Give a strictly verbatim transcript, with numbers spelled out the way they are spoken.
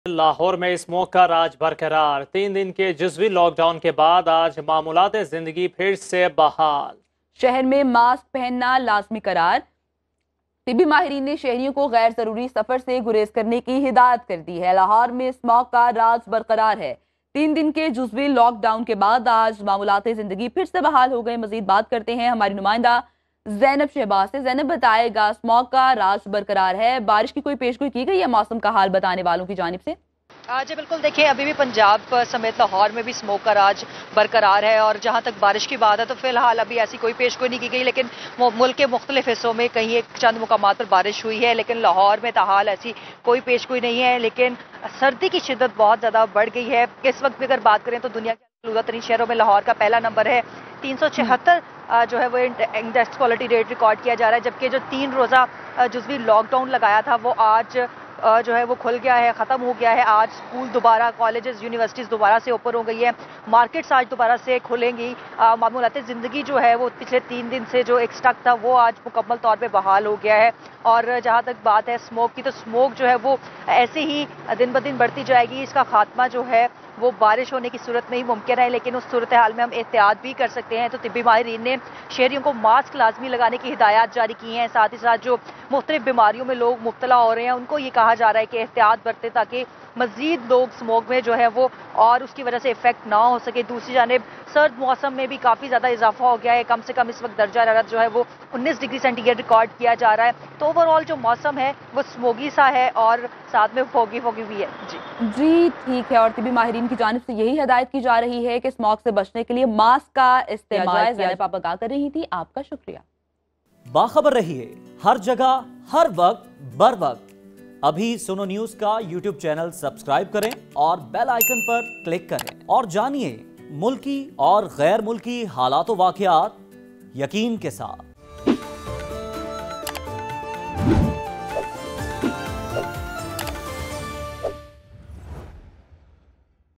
लाहौर में स्मोक का राज बरकरार। तीन दिन के जुज़वी लॉकडाउन के बाद आज मामूलात जिंदगी फिर से बहाल। शहर में मास्क पहनना लाजमी करार। तिबी माहिरीन ने शहरियों को गैर जरूरी सफर से गुरेज करने की हिदायत कर दी है। लाहौर में स्मोक का राज बरकरार है। तीन दिन के जुज़वी लॉकडाउन के बाद आज मामूलात जिंदगी फिर से बहाल हो गए। मजीद बात करते हैं हमारी नुमाइंदा जैनब शहबाज से। जैनब बताएगा, स्मॉग का राज बरकरार है, बारिश की कोई पेशगोई की गई है मौसम का हाल बताने वालों की जानिब से? जी बिल्कुल, देखिए अभी भी पंजाब समेत लाहौर में भी स्मोक का राज बरकरार है और जहां तक बारिश की बात है तो फिलहाल अभी ऐसी कोई पेशगोई नहीं की गई, लेकिन मुल्क के मुख्तलिफ हिस्सों में कहीं एक चंद मुकामात पर बारिश हुई है, लेकिन लाहौर में ताहाल ऐसी कोई पेशगोई नहीं है। लेकिन सर्दी की शिद्दत बहुत ज़्यादा बढ़ गई है। इस वक्त भी अगर बात करें तो दुनिया के आलूदा तरीन शहरों में लाहौर का पहला नंबर है। तीन सौ छिहत्तर जो है वो इंडेक्स क्वालिटी रेट रिकॉर्ड किया जा रहा है, जबकि जो तीन रोज़ा जुज़वी लॉकडाउन लगाया था वो आज जो है वो खुल गया है, ख़त्म हो गया है। आज स्कूल दोबारा, कॉलेजेस, यूनिवर्सिटीज़ दोबारा से ओपन हो गई है, मार्केट्स आज दोबारा से खुलेंगी। मामूलात ज़िंदगी जो है वो पिछले तीन दिन से जो एक स्टक था वो आज मुकम्मल तौर पे बहाल हो गया है। और जहाँ तक बात है स्मोक की, तो स्मोक जो है वो ऐसे ही दिन ब दिन बढ़ती जाएगी। इसका खात्मा जो है वो बारिश होने की सूरत में ही मुमकिन है, लेकिन उस सूरत हाल में हम एहतियात भी कर सकते हैं। तो तिब्बी माहिरीन ने शहरियों को मास्क लाजमी लगाने की हिदायत जारी की हैं। साथ ही साथ जो मुख्तलिफ बीमारियों में लोग मुब्तला हो रहे हैं उनको ये कहा जा रहा है कि एहतियात बरतें ताकि मजीद लोग स्मोक में जो है वो और उसकी वजह से इफेक्ट ना हो सके। दूसरी जानिब सर्द मौसम में भी काफ़ी ज़्यादा इजाफा हो गया है। कम से कम इस वक्त दर्जा हरारत जो है वो उन्नीस डिग्री सेंटीग्रेड रिकॉर्ड किया जा रहा है। तो ओवरऑल जो मौसम है वो स्मोगी सा है और साथ में फोगी फोगी भी है। जी जी ठीक है। और तिबी माहिरीन की जानिब से यही हिदायत की जा रही है कि स्मोक से बचने के लिए मास्क का इस्तेमाल। ज़ैनब आप आगाह कर रही थी, आपका शुक्रिया। बाखबर रहिए हर जगह हर वक्त बर वक्त। अभी सुनो न्यूज का यूट्यूब चैनल सब्सक्राइब करें और बेल आइकन पर क्लिक करें और जानिए मुल्की और गैर मुल्की हालात व वाक़यात यकीन के साथ।